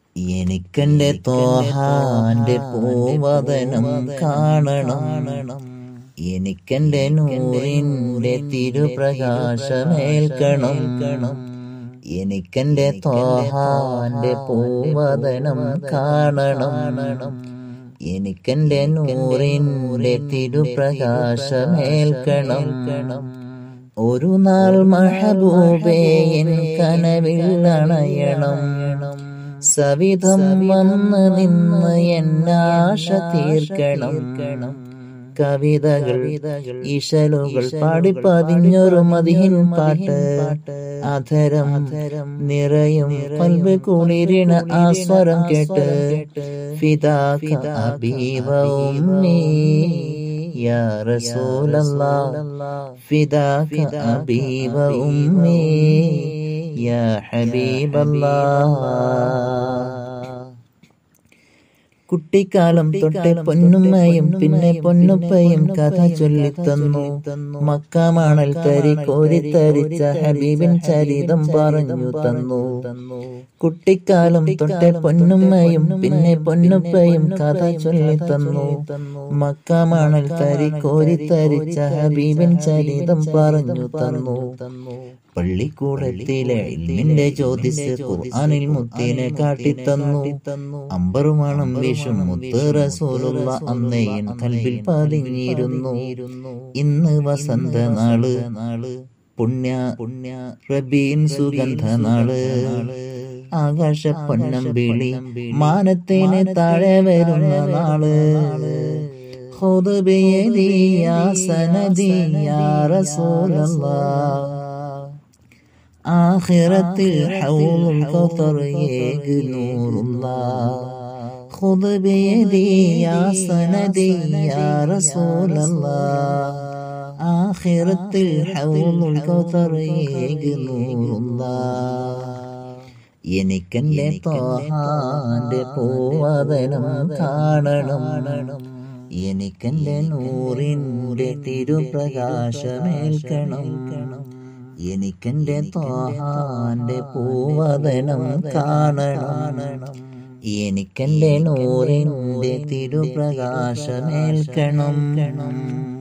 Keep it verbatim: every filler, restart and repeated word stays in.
എനിക്കെന്റെ ത്വാഹാന്റെ പൂവദനം കാണണം, എനിക്കെന്റെ നൂറിന്റെ തിരുപ്രകാശമേൽക്കണം. എനിക്കെന്റെ ത്വാഹാന്റെ പൂവദനം കാണണം, എനിക്കെന്റെ നൂറിന്റെ തിരുപ്രകാശമേൽക്കണം. ഒരു നാൾ മഹബൂബേ എൻ കനവിൽ അണയണം, സവിധം വന്ന് നിന്ന് എന്നാശ തീർക്കണം. കവിതകൾ ഇശലുകൾ പാടിപ്പതിഞ്ഞൊരു മദീൻ പാട്ട്, അധരം നിറയും ഖൽബ് കുളിരിണ ആ സ്വരം കേട്ട്. ഫിദാക അബീ വ ഉമ്മീ യാ റസൂലല്ലാഹ്, ഫിദാക അബീ വ ഉമ്മീ യാ ഹബീബല്ലാഹ്. കുട്ടിക്കാലം തൊട്ടേ പൊന്നുമ്മയും പിന്നെ പൊന്നുപ്പയും കഥ ചൊല്ലിത്തന്നു. മക്കാമണൽ തരി കോരിത്തരിച്ച ഹബീബിൻ ചരിതം പറഞ്ഞു തന്നു. കുട്ടിക്കാലം തൊട്ടേ പൊന്നുമ്മയും പിന്നെ പൊന്നുപ്പയും കഥ ചൊല്ലിത്തന്നു. മക്കാമണൽ തരി കോരിത്തരിച്ച ഹബീബിൻ ചരിതം പറഞ്ഞു തന്നു. പള്ളിക്കൂടത്തിലെ ഇൽമിന്റെ ജ്യോതിസ് ഖുർആനിൽ മുത്തിനെ കാട്ടിത്തന്നു. അമ്പറുമണം വീശും മുത്ത് റസൂലുള്ള അന്നേയൻ കൽബിൽ പതിഞ്ഞിരുന്നു. ഇന്ന് വസന്ത നാള്, പുണ്യ പുണ്യ റബീൻ സുഗന്ധ നാള്. ആകാശ പൊന്നമ്പിളി മാനത്തിന് താഴെ വരുന്ന നാള്. ഖുദ് ബിയദി യാ സനദി യാ റസൂലല്ലാഹ്, ആഖിറത്തിൽ ഹൗലുൽ കൗസർ ഏക് നൂറുല്ലാഹ്. ഖുദ് ബിയദി യാ സനദി യാ റസൂലല്ലാഹ്, ആഖിറത്തിൽ ഹൗലുൽ കൗസർ ഏക് നൂറുല്ലാഹ്. എനിക്കെന്റെ ത്വാഹാന്റെ പൂവദനം കാണണം, എനിക്കെന്റെ നൂറിന്റെ തിരുപ്രകാശമേൽക്കണം. എനിക്കെന്റെ ത്വാഹാന്റെ പൂവദനം കാണണം, എനിക്കെന്റെ നൂറിന്റെ തിരുപ്രകാശമേൽക്കണം.